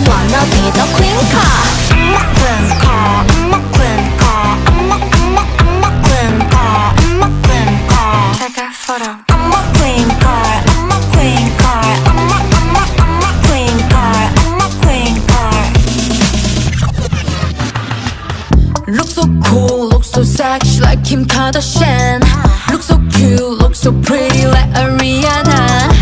wanna be the queen car. I'm a queen car, I'm a queen car, I'm a queen car, I'm a queen car. Take a photo. I'm a queen car, I'm a queen car, I'm a queen car, I'm a queen car. Look so cool, look so sexy like Kim Kardashian. Look so cute, look so pretty like Ariana.